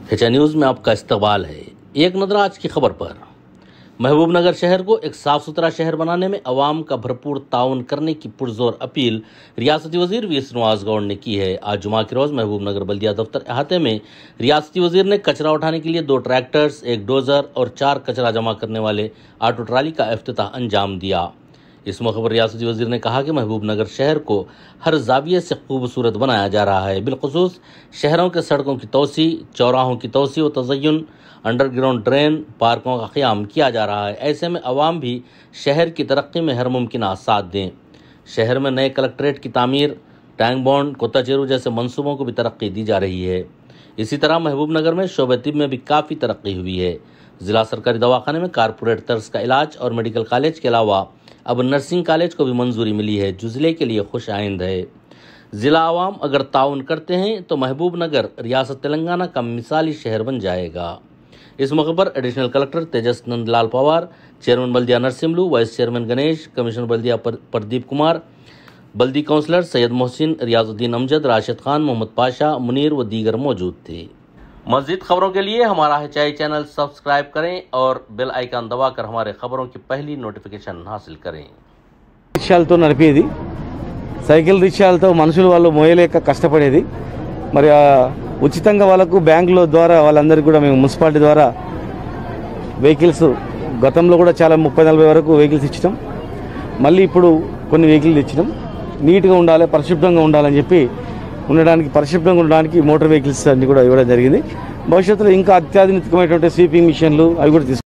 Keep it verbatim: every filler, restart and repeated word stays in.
हेचा news में आपका इस्तकबाल है। एक नजर आज की खबर पर। महबूबनगर शहर को एक साफ सुथरा शहर बनाने में अवाम का भरपूर ताउन करने की पुरजोर अपील रियासती वजीर वी श्रीनिवास गौड़ ने की है। आज जुमा के रोज महबूबनगर बल्दिया दफ्तर अहाते में रियासती वजीर ने कचरा उठाने के लिए दो ट्रैक्टर्स, एक डोजर और चार कचरा जमा करने वाले ऑटो ट्राली का इफ्तिताह अंजाम दिया। इस मौके पर रियासती वजीर ने कहा कि महबूबनगर शहर को हर जाविये से खूबसूरत बनाया जा रहा है। बिलखुसूस शहरों के सड़कों की तोसी, चौराहों की तोसी व तज़य्युन, अंडरग्राउंड ड्रेन, पार्कों का क़याम किया जा रहा है। ऐसे में अवाम भी शहर की तरक्की में हर मुमकिन साथ दें। शहर में नए कलेक्ट्रेट की तामीर, टैंक बॉन्ड, कोताचेरू जैसे मंसूबों को भी तरक्की दी जा रही है। इसी तरह महबूबनगर में शोबे तिब में भी काफ़ी तरक्की हुई है। ज़िला सरकारी दवाखाने में कारपोरेट तर्ज का इलाज और मेडिकल कॉलेज के अलावा अब नर्सिंग कॉलेज को भी मंजूरी मिली है, जो ज़िले के लिए खुश आइंद है। ज़िला आवाम अगर ताउन करते हैं तो महबूबनगर रियासत तेलंगाना का मिसाली शहर बन जाएगा। इस मौके पर additional collector Tejas Nandlal Pawar, chairman बल्दिया Narsimlu, vice chairman Ganesh, commissioner बल्दिया प्रदीप कुमार, बल्दी काउंसलर सैयद मोहसिन, रियाजुद्दीन अमजद, राशिद खान, मोहम्मद पाशा, मुनीर व दीगर मौजूद थे। मज़ीद खबरों के लिए हमारा हिचाई चैनल सब्सक्राइब करें और बेल आइकन दबाकर हमारे खबरों की पहली नोटिफिकेशन हासिल करें। రిక్షాలతో నడిపేది, సైకిల్ రిక్షాలతో మనుషులు వాళ్ళు మోయలేక కష్టపడేది. మరి ఉచితంగా వాళ్ళకు బ్యాంకుల ద్వారా వాళ్ళందరికీ కూడా మేము మున్సిపాలిటీ ద్వారా వెహికల్స్ గతంలో కూడా చాలా ముప్పై నలభై వరకు వెహికల్స్ ఇచ్చినాం. మళ్ళీ ఇప్పుడు కొన్ని వెహికల్స్ ఇచ్చినాం. నీట్గా ఉండాలి, పరిశుభ్రంగా ఉండాలని చెప్పి ఉండడానికి పరిశుభ్రంగా ఉండడానికి మోటార్ వెహికల్స్ అన్ని కూడా ఇవ్వడం జరిగింది. భవిష్యత్తులో ఇంకా అత్యాధునికమైనటువంటి స్వీపింగ్ మిషన్లు అవి కూడా తీసుకు